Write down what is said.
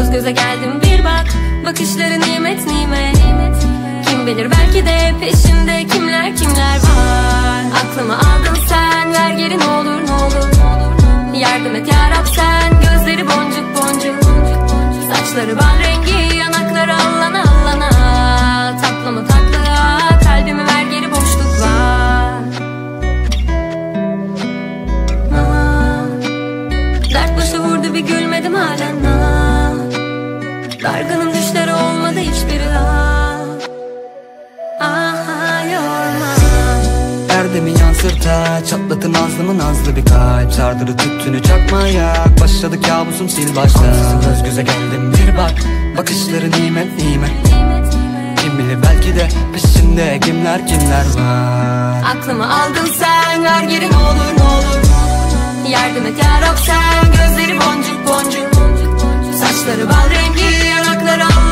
Göz göze geldim bir bak, bakışları nimet nimet. Kim bilir belki de peşinde kimler kimler var. Aklımı aldın sen, ver geri ne olur ne olur. Yardım et yarab sen, gözleri boncuk boncuk. Saçları bal rengi, yanakları allana allana. Tatlı mı tatlı, kalbimi ver geri boşluk var. Dert başı vurdu bir gülmedim halen. Dargınım düşleri olmadı hiçbiri daha. Aha yorma. Erdemi yansırta, çatlatın nazlımı nazlı bir kalp. Sardırı tüttünü çakmaya, başladı kabusum sil baştan. Göz göze geldim bir bak, bakışları nimet nimet. Kim bilir belki de peşinde kimler kimler var. Aklımı aldın sen, ver geri ne olur ne olur. Yardım et yarab sen, gözleri boncuk boncuk. Saçları bal rengi, yanakları al.